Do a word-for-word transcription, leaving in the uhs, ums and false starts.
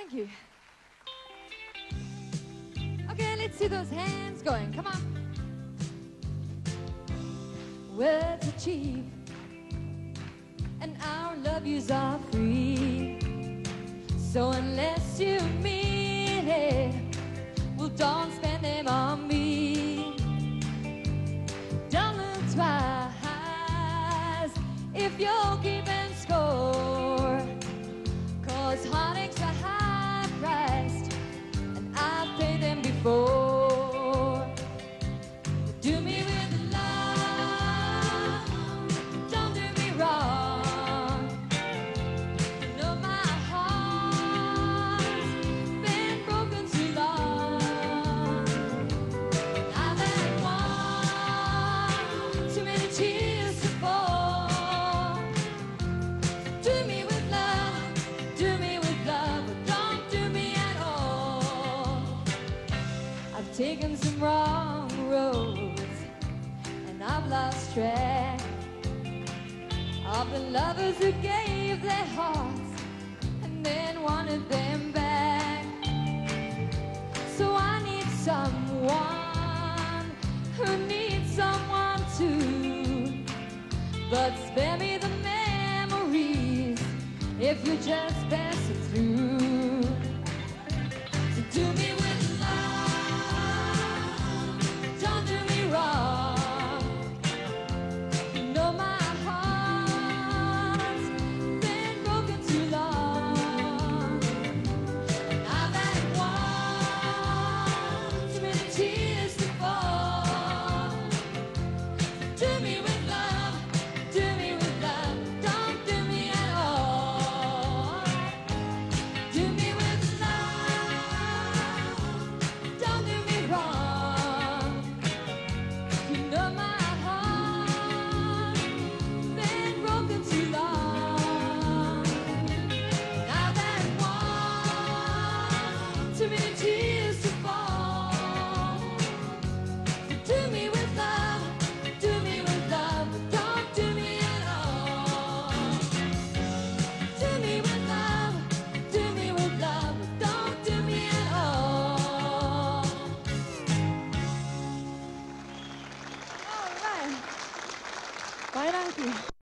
Thank you. Okay, let's see those hands going. Come on. Words are cheap, and our love yous are free. So unless you mean it, well, don't spend them on me. Don't look twice if you're keeping score, 'cause heartaches are high priced, and I've paid them before. Do me with love, don't do me wrong. You know my heart's been broken too long. I've had one too many tears to fall. Do me with love, do me with love, but don't do me at all. I've taken some wrong roads, and I've lost track of the lovers who gave their hearts and then wanted them back. So I need someone who needs someone too. But spare me the memories if you just pass it through. So do me with love, don't do me wrong. You know my heart's been broken too long. I've had one too many tears to fall. Do me with love, do me with love, don't do me at all. Do me with love, don't do me wrong. You know my heart's been broken too long. I've had one too many tears to fall. Do me with love, do me with love, but don't do me at all. Do me with love, do me with love, but don't do me at all. All right. Baie dankie.